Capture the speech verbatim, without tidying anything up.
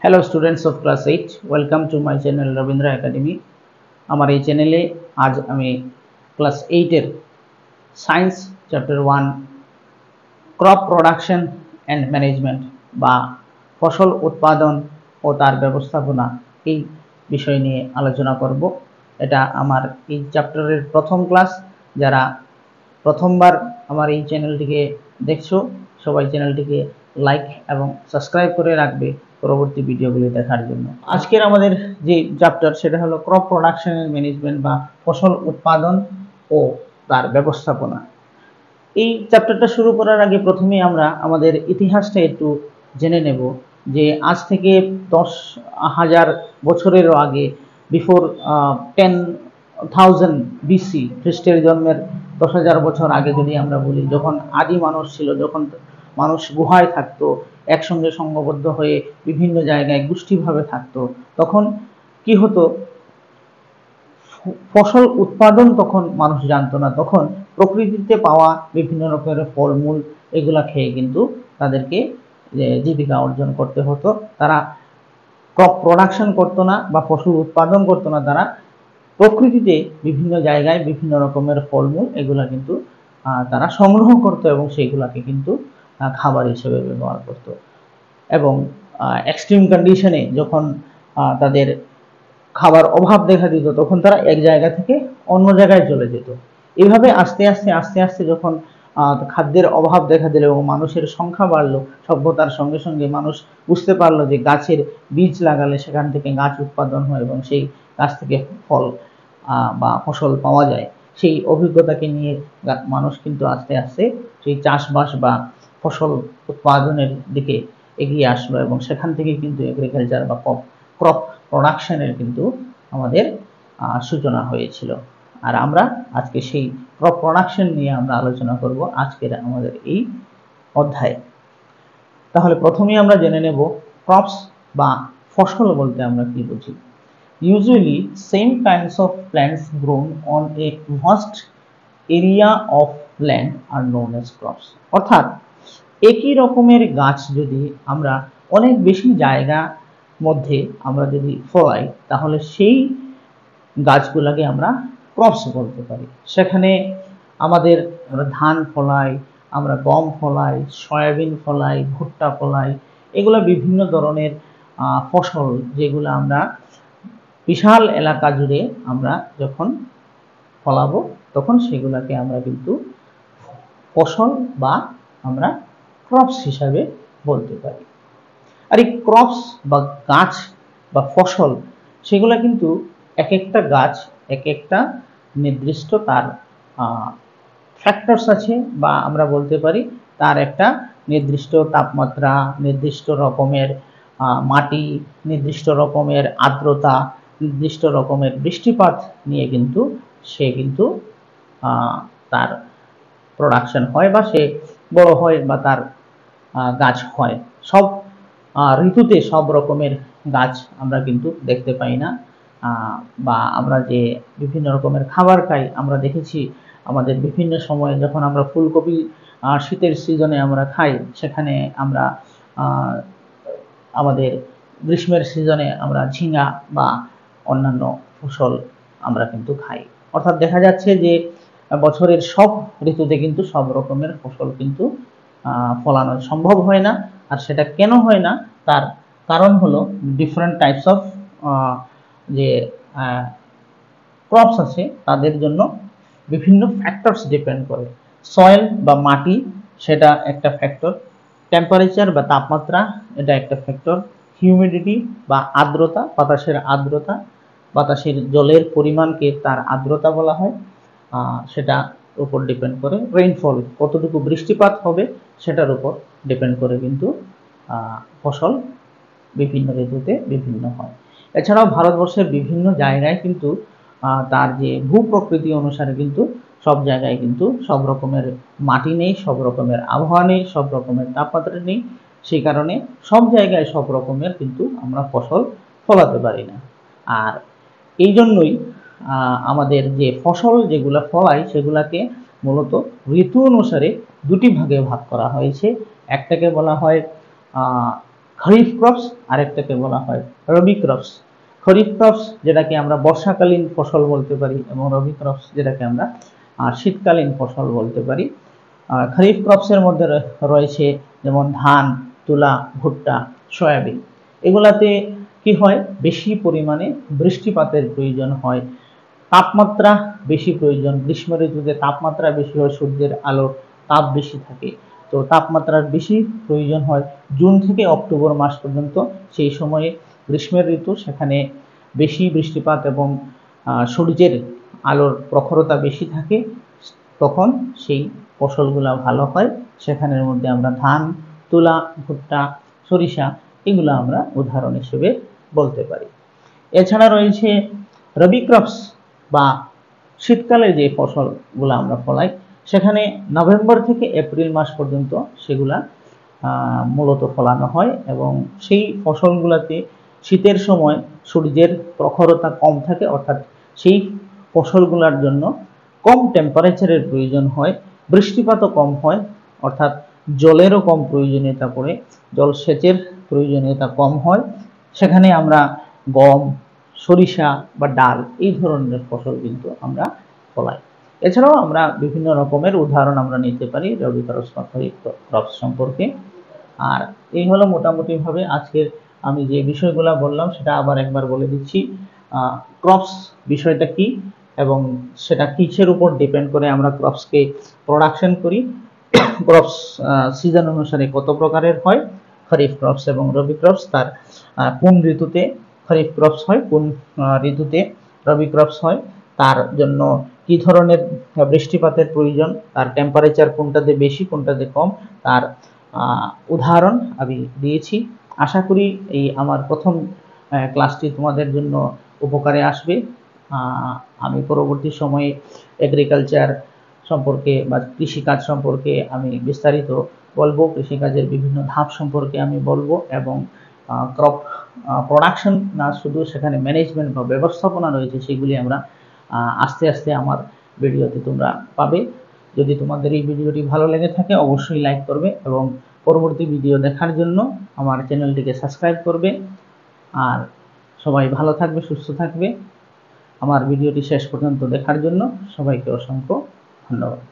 Hello students of class eight, welcome to my channel Rabindra Academy. আমার এই চ্যানেলে আজ আমি ক্লাস eight এর science chapter one crop production and management বা ফসল উৎপাদন ও তার ব্যবস্থাপনা এই বিষয় নিয়ে আলোচনা করব। এটা আমার এই চ্যাপ্টারের প্রথম ক্লাস। যারা প্রথমবার আমার এই চ্যানেলটিকে দেখছো সবাই চ্যানেলটিকে লাইক এবং সাবস্ক্রাইব করে রাখবে পরবর্তী ভিডিওগুলি দেখার জন্য। আজকের আমাদের যে চ্যাপ্টার সেটা হলো ক্রপ প্রোডাকশন এন্ড ম্যানেজমেন্ট বা ফসল উৎপাদন ও তার ব্যবস্থাপনা। এই চ্যাপ্টারটা শুরু করার আগে প্রথমেই আমরা আমাদের ইতিহাসটা একটু জেনে নেব যে আজ থেকে দশ হাজার বছরেরও আগে বিফোর টেন থাউজেন্ড বিসি খ্রিস্টের জন্মের দশ হাজার বছর আগে যদি আমরা বলি, যখন আদি মানুষ ছিল, যখন মানুষ গুহায় থাকতো, একসঙ্গে সংঘবদ্ধ হয়ে বিভিন্ন জায়গায় গোষ্ঠীভাবে থাকতো, তখন কি হতো, ফসল উৎপাদন তখন মানুষ জানতো না। তখন প্রকৃতিতে পাওয়া বিভিন্ন রকমের ফলমূল এগুলা খেয়ে কিন্তু তাদেরকে জীবিকা অর্জন করতে হতো। তারা ক্রপ প্রোডাকশন করতো না বা ফসল উৎপাদন করতো না, তারা প্রকৃতিতে বিভিন্ন জায়গায় বিভিন্ন রকমের ফলমূল এগুলা কিন্তু তারা সংগ্রহ করতো এবং সেইগুলাকে কিন্তু খাবার হিসেবে ব্যবহার করত। এবং এক্সট্রিম কন্ডিশনে যখন তাদের খাবার অভাব দেখা দিত তখন তারা এক জায়গা থেকে অন্য জায়গায় চলে যেত। এইভাবে আস্তে আস্তে আস্তে আস্তে যখন খাদ্যের অভাব দেখা দিল এবং মানুষের সংখ্যা বাড়লো, সভ্যতার সঙ্গে সঙ্গে মানুষ বুঝতে পারলো যে গাছের বীজ লাগালে সেখান থেকে গাছ উৎপাদন হয় এবং সেই গাছ থেকে ফল বা ফসল পাওয়া যায়। সেই অভিজ্ঞতাকে নিয়ে মানুষ কিন্তু আস্তে আস্তে সেই চাষবাস বা ফসল উৎপাদনের দিকে এগিয়ে আসলো এবং সেখান থেকে কিন্তু এগ্রিকালচার বা ক্রপ প্রোডাকশনের কিন্তু আমাদের সূচনা হয়েছিল। আর আমরা আজকে সেই ক্রপ প্রোডাকশন নিয়ে আমরা আলোচনা করব আজকের আমাদের এই অধ্যায়ে। তাহলে প্রথমেই আমরা জেনে নেব ক্রপস বা ফসল বলতে আমরা কি বুঝি। Usually same kinds of plants grown on a vast area of land are known as crops. অর্থাৎ একই রকমের গাছ যদি আমরা অনেক বেশি জায়গা মধ্যে আমরা যদি ফলাই তাহলে সেই গাছগুলোকে আমরা ক্রপস বলতে পারি। সেখানে আমাদের আমরা ধান ফলাই, আমরা গম ফলাই, সয়াবিন ফলাই, ভুট্টা ফলাই, এগুলো বিভিন্ন ধরনের ফসল যেগুলো আমরা বিশাল এলাকা জুড়ে আমরা যখন ফলাবো তখন সেগুলোকে আমরা কিন্তু ফসল বা আমরা ক্রপস হিসাবে বলতে পারি। আর এই ক্রপস বা গাছ বা ফসল সেগুলো কিন্তু এক একটা গাছ এক একটা নির্দিষ্ট তার ফ্যাক্টরস আছে বা আমরা বলতে পারি তার একটা নির্দিষ্ট তাপমাত্রা, নির্দিষ্ট রকমের মাটি, নির্দিষ্ট রকমের আর্দ্রতা, নির্দিষ্ট রকমের বৃষ্টিপাত নিয়ে কিন্তু সে কিন্তু তার প্রোডাকশন হয় বা সে বড় হয় বা তার গাছ হয়। সব ঋতুতে সব রকমের গাছ আমরা কিন্তু দেখতে পাই না, বা আমরা যে বিভিন্ন রকমের খাবার খাই আমরা দেখেছি আমাদের বিভিন্ন সময়ে যখন আমরা ফুলকপি শীতের সিজনে আমরা খাই, সেখানে আমরা আমাদের গ্রীষ্মের সিজনে আমরা ঝিঙা বা অন্যান্য ফসল আমরা কিন্তু খাই। অর্থাৎ দেখা যাচ্ছে যে বছরের সব ঋতুতে কিন্তু সব রকমের ফসল কিন্তু ফলানো সম্ভব হয় না। আর সেটা কেন হয় না তার কারণ হলো ডিফারেন্ট টাইপস অফ যে ক্রপস আছে তাদের জন্য বিভিন্ন ফ্যাক্টরস ডিপেন্ড করে। সয়েল বা মাটি সেটা একটা ফ্যাক্টর, টেম্পারেচার বা তাপমাত্রা এটা একটা ফ্যাক্টর, হিউমিডিটি বা আর্দ্রতা, বাতাসের আর্দ্রতা, বাতাসের জলের পরিমাণকে তার আর্দ্রতা বলা হয়, সেটা উপর ডিপেন্ড করে। রেইনফল কতটুকু বৃষ্টিপাত হবে সেটার উপর ডিপেন্ড করে কিন্তু ফসল বিভিন্ন ঋতুতে বিভিন্ন হয়। এছাড়াও ভারতবর্ষের বিভিন্ন জায়গায় কিন্তু তার যে ভূপ্রকৃতি অনুসারে কিন্তু সব জায়গায় কিন্তু সব রকমের মাটি নেই, সব রকমের আবহাওয়া নেই, সব রকমের তাপমাত্রা নেই। সেই কারণে সব জায়গায় সব রকমের কিন্তু আমরা ফসল ফলাতে পারি না। আর এই জন্যই আমাদের যে ফসল যেগুলো ফলাই সেগুলাকে মূলত ঋতু অনুসারে দুটি ভাগে ভাগ করা হয়েছে। একটাকে বলা হয় খরিফ ক্রপস, আরেকটাকে বলা হয় রবি ক্রপস। খরিফ ক্রপস যেটাকে আমরা বর্ষাকালীন ফসল বলতে পারি, এবং রবি ক্রপস যেটাকে আমরা শীতকালীন ফসল বলতে পারি। খরিফ ক্রপসের মধ্যে রয়েছে যেমন ধান, তুলা, ভুট্টা, সয়াবিন। এগুলাতে কি হয়, বেশি পরিমাণে বৃষ্টিপাতের প্রয়োজন হয়, তাপমাত্রা বেশি প্রয়োজন। গ্রীষ্ম ঋতুতে তাপমাত্রা বেশি হয়, সূর্যের আলোর তাপ বেশি থাকে, তো তাপমাত্রার বেশি প্রয়োজন হয় জুন থেকে অক্টোবর মাস পর্যন্ত। সেই সময়ে গ্রীষ্মের ঋতু, সেখানে বেশি বৃষ্টিপাত এবং সূর্যের আলোর প্রখরতা বেশি থাকে, তখন সেই ফসলগুলা ভালো হয়। সেখানের মধ্যে আমরা ধান, তুলা, ভুট্টা, সরিষা এগুলো আমরা উদাহরণ হিসেবে বলতে পারি। এছাড়া রয়েছে রবি ক্রপস বা শীতকালে যে ফসলগুলো আমরা ফলাই, সেখানে নভেম্বর থেকে এপ্রিল মাস পর্যন্ত সেগুলা মূলত ফলানো হয়, এবং সেই ফসলগুলোতে শীতের সময় সূর্যের প্রখরতা কম থাকে, অর্থাৎ সেই ফসলগুলোর জন্য কম টেম্পারেচারের প্রয়োজন হয়, বৃষ্টিপাতও কম হয়, অর্থাৎ জলেরও কম প্রয়োজনীয়তা পড়ে, জলসেচের প্রয়োজনীয়তা কম হয়। সেখানে আমরা গম, সরিষা বা ডাল এই ধরনের ফসল কিন্তু আমরা ফলাই। এছাড়াও আমরা বিভিন্ন রকমের উদাহরণ আমরা নিতে পারি রবি ক্রপস বা খরিফ ক্রপস সম্পর্কে। আর এই হলো মোটামুটি ভাবে আজকের আমি যে বিষয়গুলো বললাম সেটা আবার একবার বলে দিচ্ছি। ক্রপস বিষয়টা কি এবং সেটা কিসের উপর ডিপেন্ড করে আমরা ক্রপসকে প্রোডাকশন করি, ক্রপস সিজন অনুসারে কত প্রকারের হয়, খরিফ ক্রপস এবং রবি ক্রপস, তার কোন ঋতুতে খরিফ ক্রপস হয়, কোন ঋতুতে রবি ক্রপস হয়, তার জন্য কি ধরনের বৃষ্টিপাতের প্রয়োজন, তার টেম্পারেচার কোনটাতে বেশি কোনটাতে কম, তার উদাহরণ আমি দিয়েছি। আশা করি এই আমার প্রথম ক্লাসটি তোমাদের জন্য উপকারে আসবে। আমি পরবর্তী সময়ে এগ্রিকালচার সম্পর্কে বা কৃষিকাজ সম্পর্কে আমি বিস্তারিত বলবো, কৃষিকাজের বিভিন্ন ধাপ সম্পর্কে আমি বলবো, এবং ক্রপ প্রোডাকশন না শুধু সেখানে ম্যানেজমেন্ট বা ব্যবস্থাপনা রয়েছে, সেগুলি আমরা আস্তে আস্তে আমার ভিডিওতে তোমরা পাবে। যদি তোমাদের এই ভিডিওটি ভালো লেগে থাকে অবশ্যই লাইক করবে, এবং পরবর্তী ভিডিও দেখার জন্য আমার চ্যানেলটিকে সাবস্ক্রাইব করবে। আর সবাই ভালো থাকবে, সুস্থ থাকবে। আমার ভিডিওটি শেষ পর্যন্ত দেখার জন্য সবাইকে অসংখ্য ধন্যবাদ।